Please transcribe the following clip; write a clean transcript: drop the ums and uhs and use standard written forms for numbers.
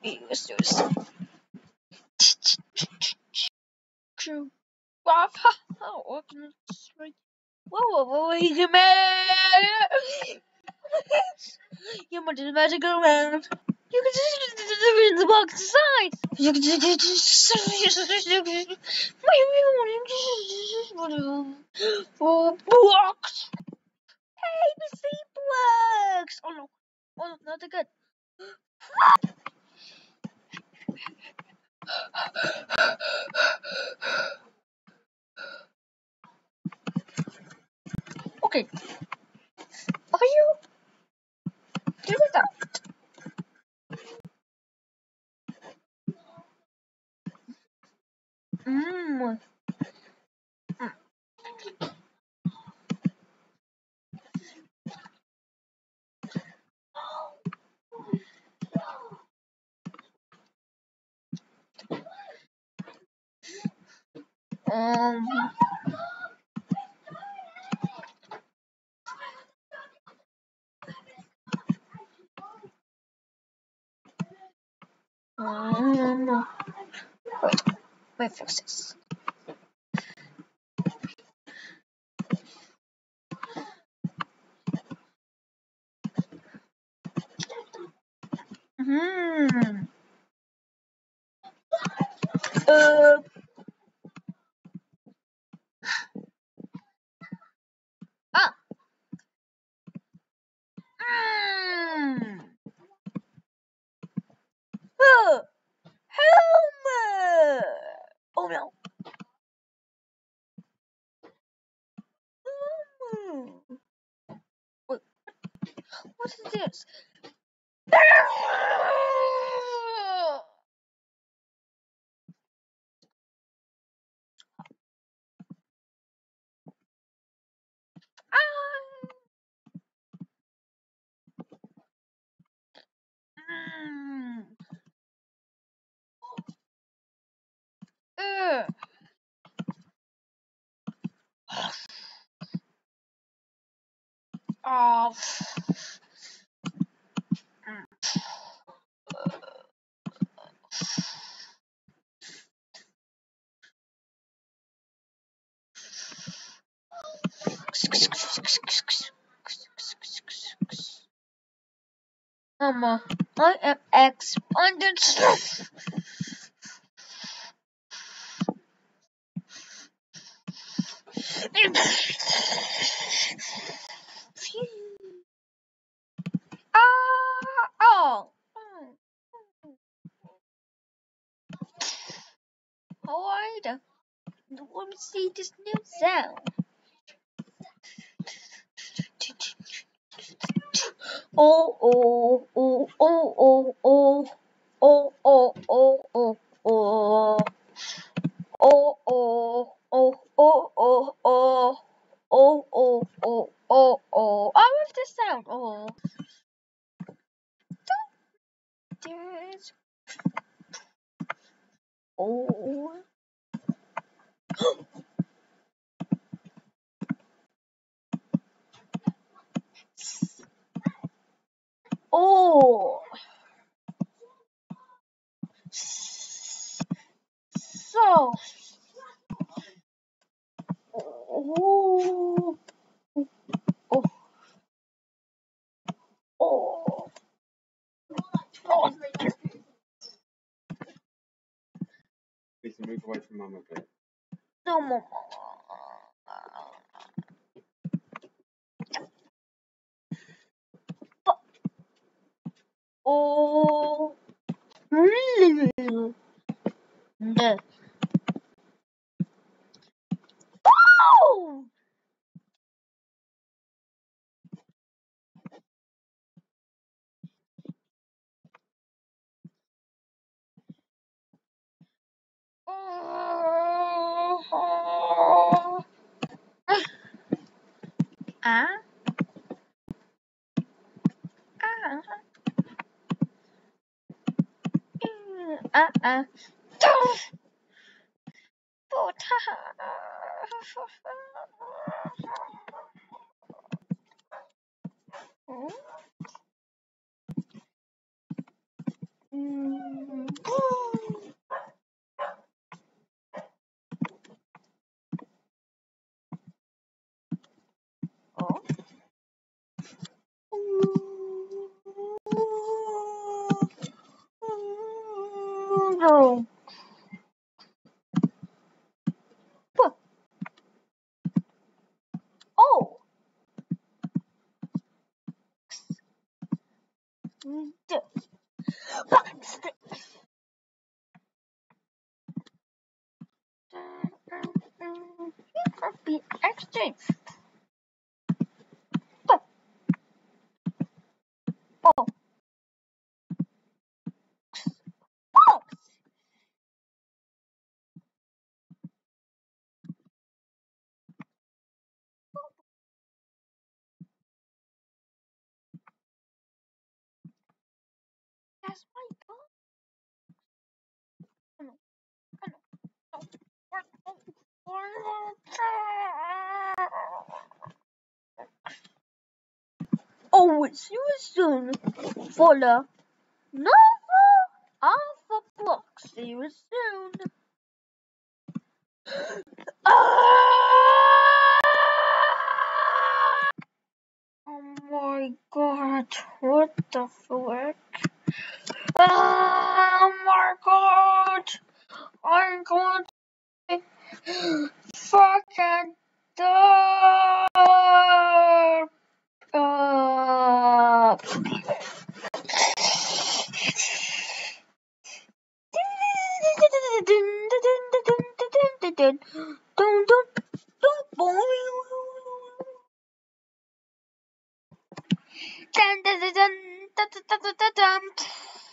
Let's do this. True. Oh, whoa, he's a man. You want the magic around. You can just in the box inside. You can just blocks. ABC blocks. Oh no, not that good. Okay. Are you doing that? Wait, fix this. Helmet! Oh no. Wait, what is this? Oh. I am expanded. Oh. Alright. Let me see this new sound. Oh, oh, oh, oh, oh, oh, oh, oh, oh, oh, oh. Oh, oh, oh, oh, oh, oh, oh, oh, oh, oh, oh. I love this sound. Oh. There's. Oh. Oh. So. Oh. Oh. Oh. Oh. Please move away from Mum a bit. No more. Oh. No. Oh. Ah. No. Oh. Be exchange. Oh. Oh. That's my dog. Oh, see you soon for the novel Alphablox. See you soon. Oh my god, what the frick? Oh my god, I'm going to fucking die. Dun, dun, dun, dun, dun, dun, dun, dun, dun.